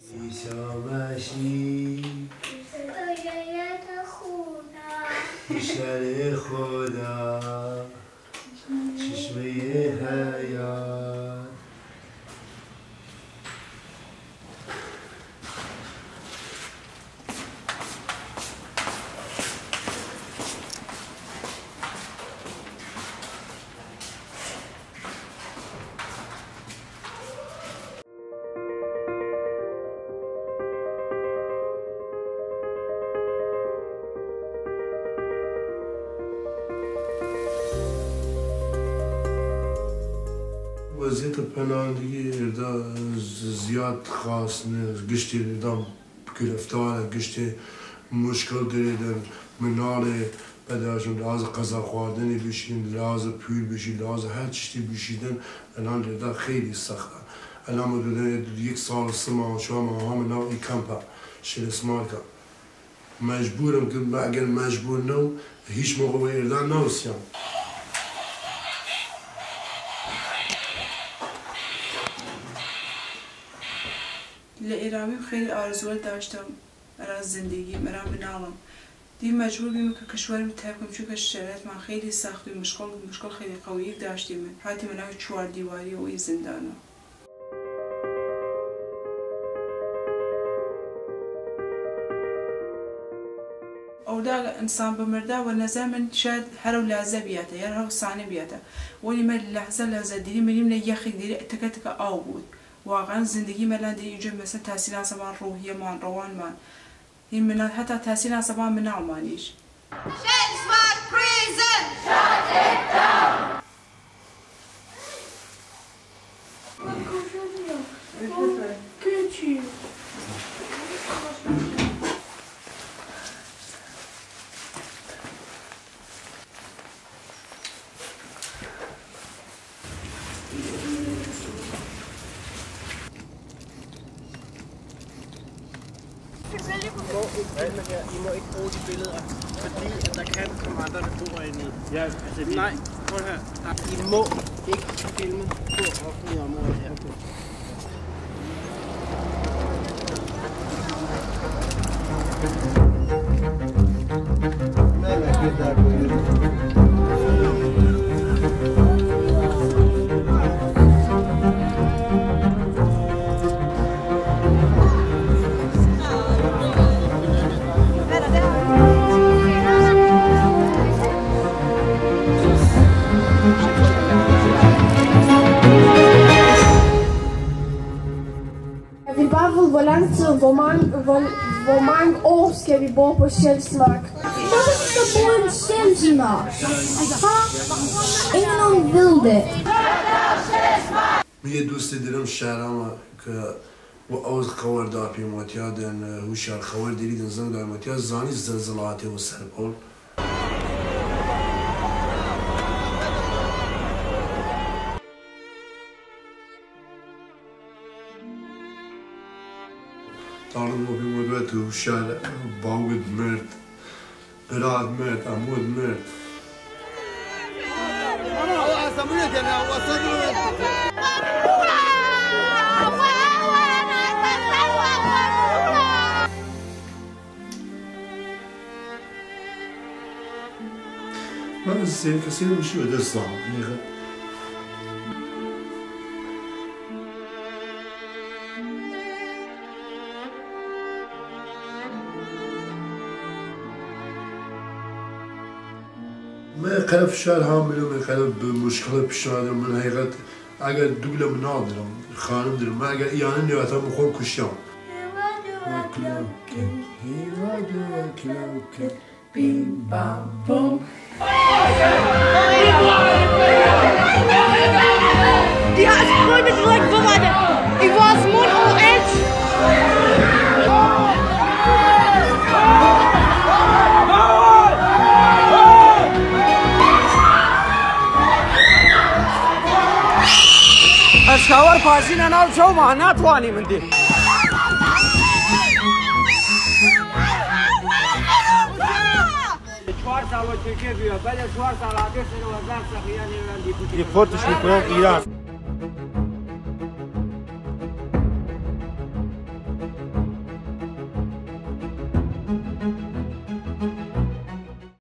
شامشی شر خدا چشمه حیات وضعیت پناهندگی زیاد خاص نیست. گشتی دام گرفتار، گشتی مشکل دارن منال بداشون لحاظ غذا خوردنی بشین، لحاظ پول بشین، لحاظ هر چیزی بشیدن الان ردا خیلی سخته. الان مدت 1 سال 3 ماه شما هم نوعی کمپا شلسمال کن. مجبورم که اگر مجبور نو هیچ موقع به ایران نرسیم. لإيرامي خیلی آرزو داشتم برای زندگی برای بنامم. دی مجبور بیم که کشورم ترک کنم چون که شرایط من خیلی سخت و مشکل خیلی قوی داشتیم. حتی من 4 دیواری و زندانه. او دا انسان بمرده و نظر من شاید هر لحظه بیاته یا هر ثانیه بیاته. ولی من لحظه دیدی میریم لیخی دیدی تک آب بود. واقعا زندگی ملان دی اینجا مثلا تاثیر عصبان روحیه من روان من این من حتی تاثیر عصبان من نعمانیش. Shellsmark prison! Shut it down! I må ikke bruge de billeder, fordi at der kan komme andre, der bor inde i. Ja, altså, nej, prøv her. I må ikke filme på offentlige områder her. Vi bare ved, hvor lang tid, hvor mange år skal vi bo på Shellsmark? Hvorfor skal vi bo i Shellsmark? Ingen ved det. من یه دوستی دارم شهرم که و اوز خوار دار پیماتیا دن هوشیار خوار دیدن زن دار ماتیا زانی زلزلاتی و سرپول. طالب ما بمدت هوشیار باود مرد، قراد مرد، عمود مرد. ما الزين كثير مش قدر صعب ما قلب شهر هامل من قلب مشكلة بشهادة من هيغت اگر دوله من نادرم خانم درم ما اگر ایانه نیاتا مخون کشیام Bim bam bom. Die hat voll mit Leuten verwandt. Ich war es Mund und Ed. اشکاور پاسین انال شو مانا توانی من دی. 4 سال ترکیه بیاد بعد 4 سال آدرس رو وزارت سخیان ایران دیپوتی. ریپورتش میکنم ایران.